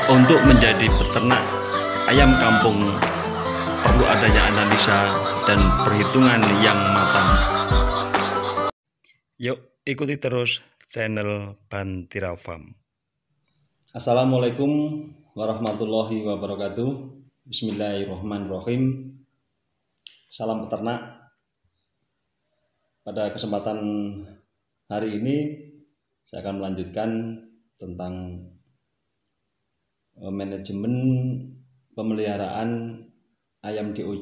Untuk menjadi peternak ayam kampung perlu adanya analisa dan perhitungan yang matang. Yuk ikuti terus channel Bantira Farm. Assalamualaikum warahmatullahi wabarakatuh. Bismillahirrahmanirrahim. Salam peternak. Pada kesempatan hari ini saya akan melanjutkan tentang manajemen pemeliharaan ayam DOC.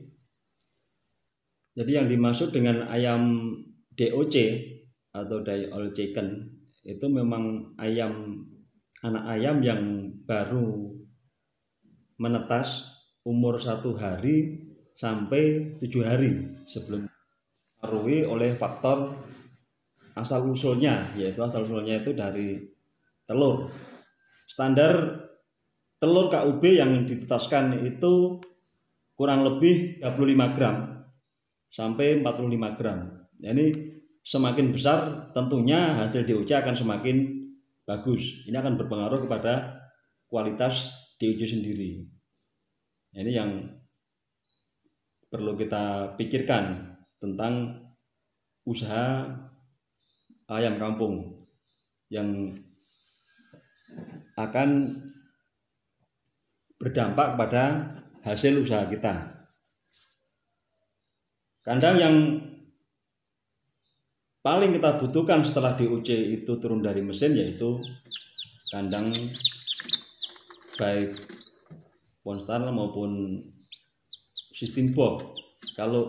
Jadi yang dimaksud dengan ayam DOC atau die oil chicken itu memang anak ayam yang baru menetas umur 1 hari sampai 7 hari sebelum dipengaruhi oleh faktor asal usulnya, yaitu asal usulnya itu dari telur. Standar telur KUB yang ditetaskan itu kurang lebih 35 gram sampai 45 gram. Ini semakin besar tentunya hasil DOC akan semakin bagus. Ini akan berpengaruh kepada kualitas DOC sendiri. Ini yang perlu kita pikirkan tentang usaha ayam kampung yang akan berdampak pada hasil usaha kita. Kandang yang paling kita butuhkan setelah DOC itu turun dari mesin yaitu kandang baik Ponstar maupun sistem box. Kalau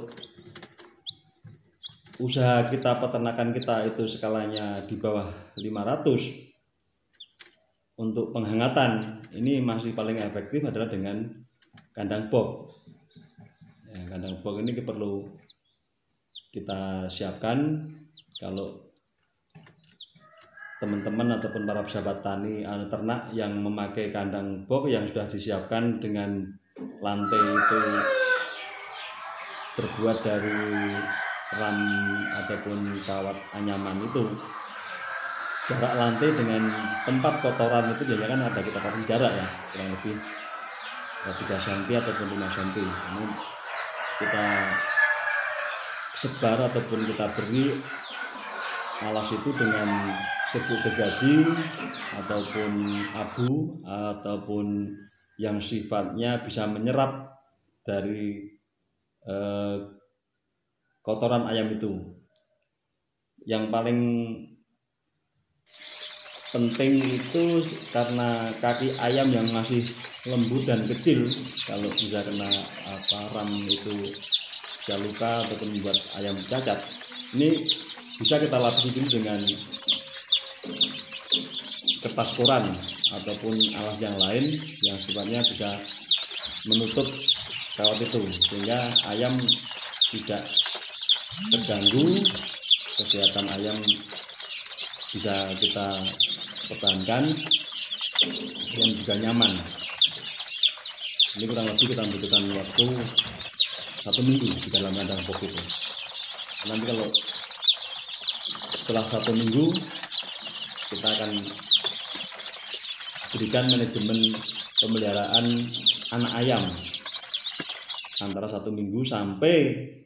usaha kita, peternakan kita itu skalanya di bawah 500, untuk penghangatan ini masih paling efektif adalah dengan kandang box. Ya, kandang box ini perlu kita siapkan. Kalau teman-teman ataupun para pesahabat tani ternak yang memakai kandang box yang sudah disiapkan dengan lantai itu terbuat dari ram ataupun kawat anyaman, itu jarak lantai dengan tempat kotoran itu biasanya kan ada kita kasih jarak ya, kurang lebih 3 cm ataupun 5 cm. Ini kita sebar ataupun kita beri alas itu dengan serbuk gergaji ataupun abu ataupun yang sifatnya bisa menyerap dari kotoran ayam itu. Yang paling penting itu karena kaki ayam yang masih lembut dan kecil, kalau bisa kena ram itu bisa luka ataupun membuat ayam cacat. Ini bisa kita lapisi dulu dengan kertas koran ataupun alas yang lain yang sifatnya bisa menutup kawat itu, sehingga ayam tidak terganggu, kesehatan ayam bisa kita pertahankan dan juga nyaman. Ini kurang lebih kita membutuhkan waktu 1 minggu di dalam kandang box itu. Nanti kalau setelah 1 minggu kita akan berikan manajemen pemeliharaan anak ayam antara 1 minggu sampai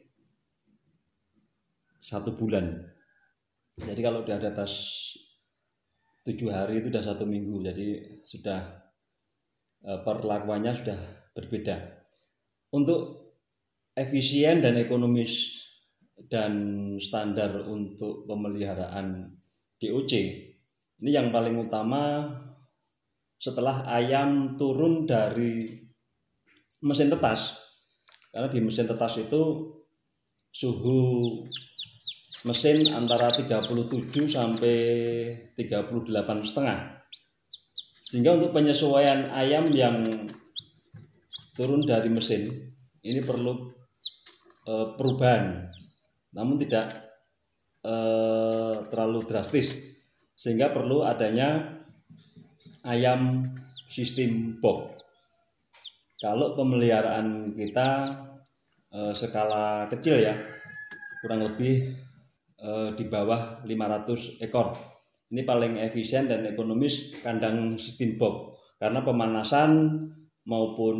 1 bulan. Jadi kalau di atas 7 hari itu sudah 1 minggu, jadi sudah perlakuannya sudah berbeda. Untuk efisien dan ekonomis dan standar untuk pemeliharaan DOC, ini yang paling utama setelah ayam turun dari mesin tetas. Karena di mesin tetas itu suhu mesin antara 37 sampai 38,5. Sehingga untuk penyesuaian ayam yang turun dari mesin ini perlu perubahan, namun tidak terlalu drastis, sehingga perlu adanya ayam sistem box. Kalau pemeliharaan kita skala kecil ya, kurang lebih di bawah 500 ekor. Ini paling efisien dan ekonomis kandang sistem box. karena pemanasan maupun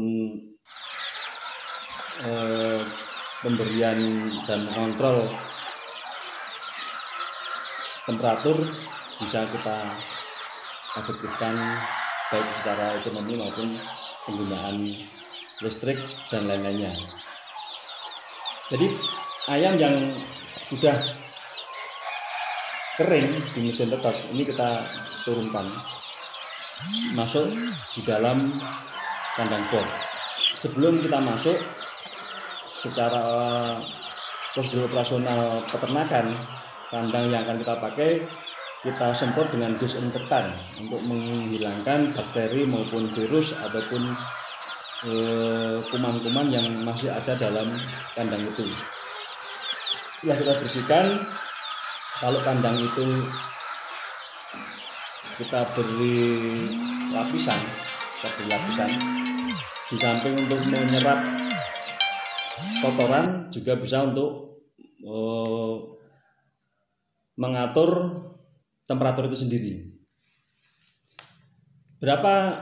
pemberian dan kontrol temperatur bisa kita efektifkan baik secara ekonomi maupun penggunaan listrik dan lain-lainnya. Jadi ayam yang sudah kering di mesin tetes ini kita turunkan masuk di dalam kandang box. Sebelum kita masuk, secara prosedur operasional peternakan, kandang yang akan kita pakai kita semprot dengan disinfektan untuk menghilangkan bakteri maupun virus ataupun kuman-kuman yang masih ada dalam kandang itu. Setelah kita bersihkan, kalau kandang itu kita beri lapisan, di samping untuk menyerap kotoran juga bisa untuk mengatur temperatur itu sendiri. Berapa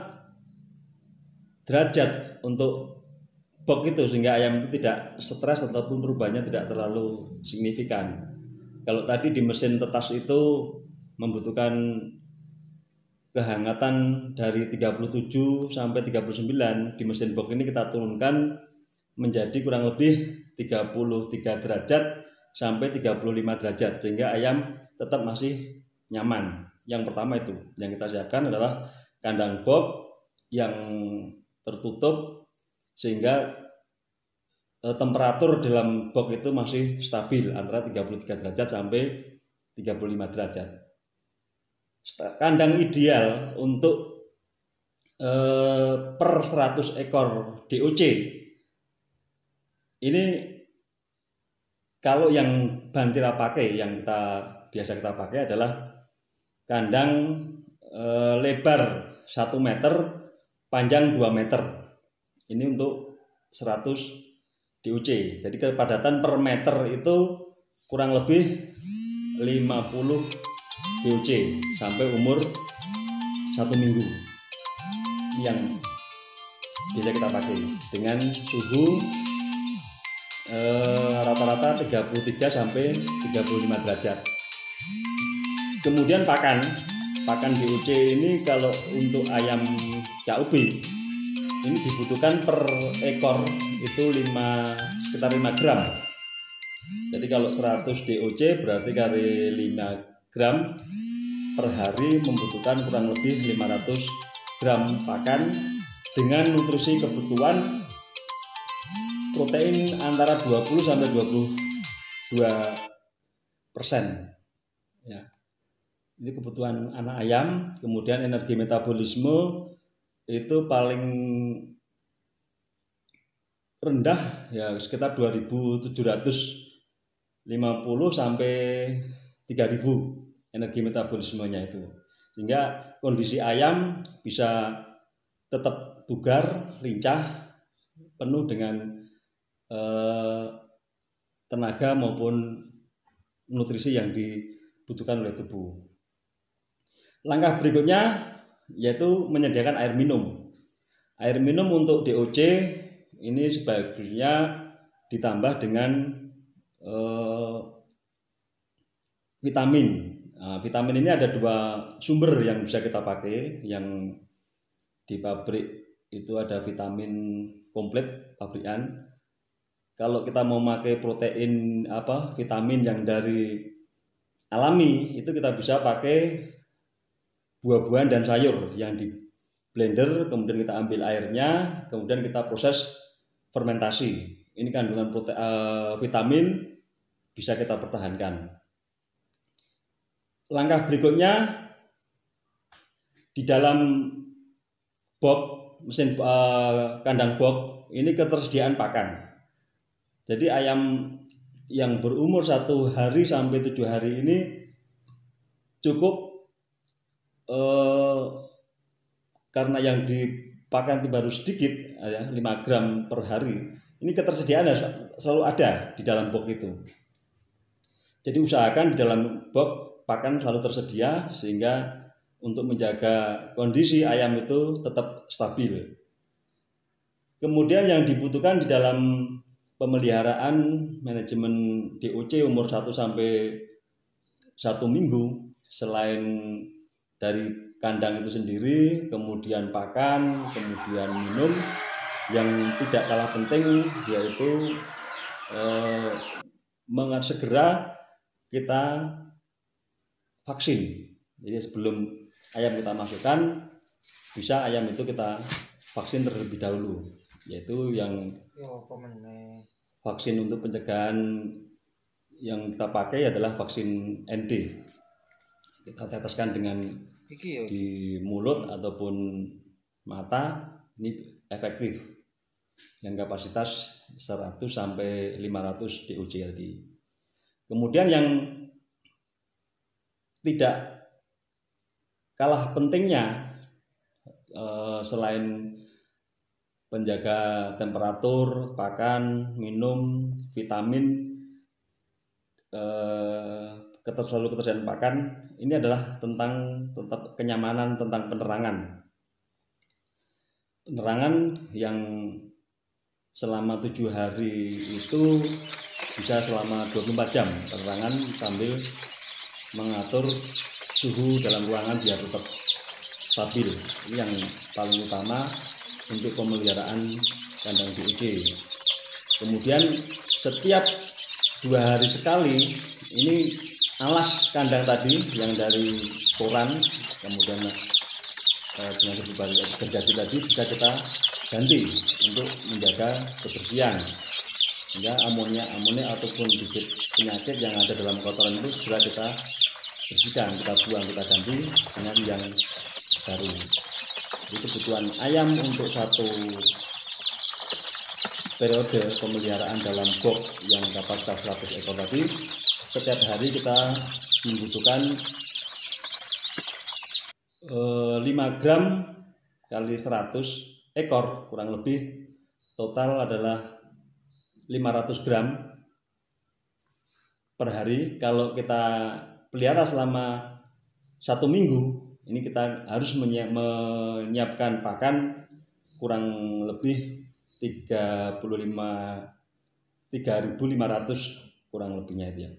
derajat untuk box itu sehingga ayam itu tidak stres ataupun perubahannya tidak terlalu signifikan. Kalau tadi di mesin tetas itu membutuhkan kehangatan dari 37 sampai 39, di mesin box ini kita turunkan menjadi kurang lebih 33 derajat sampai 35 derajat sehingga ayam tetap masih nyaman. Yang pertama itu yang kita siapkan adalah kandang box yang tertutup sehingga temperatur dalam box itu masih stabil antara 33 derajat sampai 35 derajat. Kandang ideal untuk per 100 ekor DOC ini, kalau yang Bantira pakai, yang biasa kita pakai adalah kandang lebar 1 meter, panjang 2 meter. Ini untuk 100 DOC. Jadi kepadatan per meter itu kurang lebih 50 DOC sampai umur 1 minggu. Yang bisa kita pakai dengan suhu rata-rata 33 sampai 35 derajat. Kemudian pakan DOC ini kalau untuk ayam COB ini dibutuhkan per ekor itu sekitar 5 gram. Jadi kalau 100 DOC berarti kali 5 gram per hari membutuhkan kurang lebih 500 gram pakan dengan nutrisi kebutuhan protein antara 20 sampai 22%. Ya. Ini kebutuhan anak ayam. Kemudian energi metabolisme itu paling rendah ya sekitar 2.750 sampai 3.000 energi metabolismenya itu. Sehingga kondisi ayam bisa tetap bugar, lincah, penuh dengan tenaga maupun nutrisi yang dibutuhkan oleh tubuh. Langkah berikutnya yaitu menyediakan air minum. Air minum untuk DOC ini sebaiknya ditambah dengan vitamin. Nah, vitamin ini ada 2 sumber yang bisa kita pakai. Yang di pabrik itu ada vitamin komplit pabrikan. Kalau kita mau pakai protein vitamin yang dari alami itu kita bisa pakai buah-buahan dan sayur yang di blender, kemudian kita ambil airnya, kemudian kita proses fermentasi. Ini kandungan vitamin bisa kita pertahankan. Langkah berikutnya di dalam box mesin kandang box ini ketersediaan pakan. Jadi ayam yang berumur 1 hari sampai 7 hari ini cukup karena yang dipakan itu baru sedikit ya, 5 gram per hari. Ini ketersediaan selalu ada di dalam box itu. Jadi usahakan di dalam box pakan selalu tersedia sehingga untuk menjaga kondisi ayam itu tetap stabil. Kemudian yang dibutuhkan di dalam pemeliharaan manajemen DOC umur 1 sampai 1 minggu, selain dari kandang itu sendiri, kemudian pakan, kemudian minum, yang tidak kalah penting yaitu segera kita vaksin. Jadi sebelum ayam kita masukkan, bisa ayam itu kita vaksin terlebih dahulu, yaitu yang vaksin untuk pencegahan yang kita pakai adalah vaksin ND. Kita teteskan dengan di mulut ataupun mata, ini efektif, yang kapasitas 100 sampai 500 DOC tadi. Kemudian yang tidak kalah pentingnya, selain penjaga temperatur, pakan, minum, vitamin, selalu ketersediaan pakan, ini adalah tentang kenyamanan, tentang penerangan yang selama 7 hari itu bisa selama 24 jam penerangan sambil mengatur suhu dalam ruangan biar tetap stabil. Ini yang paling utama untuk pemeliharaan kandang DOC. Kemudian setiap 2 hari sekali ini alas kandang tadi yang dari koran, kemudian dengan terjadi tadi bisa kita ganti untuk menjaga kebersihan, sehingga amonia ataupun bibit penyakit yang ada dalam kotoran itu segera kita bersihkan, kita buang, kita ganti dengan yang baru. Jadi kebutuhan ayam untuk 1 periode pemeliharaan dalam box yang kapasitas 100 ekor tadi, setiap hari kita membutuhkan 5 gram kali 100 ekor, kurang lebih total adalah 500 gram per hari. Kalau kita pelihara selama 1 minggu, ini kita harus menyiapkan pakan kurang lebih 3.500 kurang lebihnya itu ya.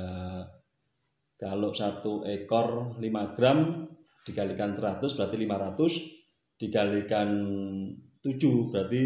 Kalau 1 ekor 5 gram dikalikan 100 berarti 500, dikalikan 7 berarti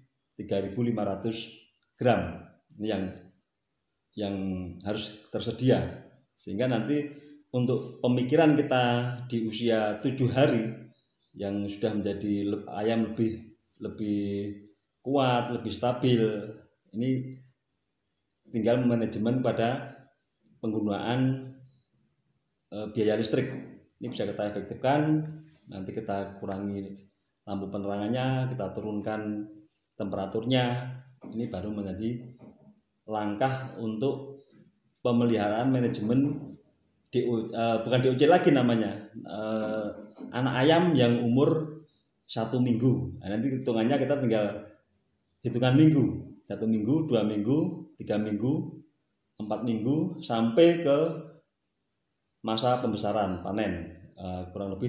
3.500 gram. Ini yang harus tersedia, sehingga nanti untuk pemikiran kita di usia 7 hari yang sudah menjadi ayam lebih kuat, lebih stabil, ini tinggal manajemen pada penggunaan biaya listrik. Ini bisa kita efektifkan, nanti kita kurangi lampu penerangannya, kita turunkan temperaturnya. Ini baru menjadi langkah untuk pemeliharaan manajemen bukan DOC lagi namanya, anak ayam yang umur 1 minggu. Nah, nanti hitungannya kita tinggal hitungan minggu, 1 minggu, 2 minggu, 3 minggu, 4 minggu, sampai ke masa pembesaran panen, kurang lebih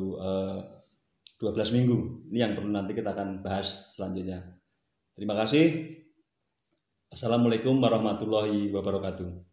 12 minggu. Ini yang perlu nanti kita akan bahas selanjutnya. Terima kasih. Assalamualaikum warahmatullahi wabarakatuh.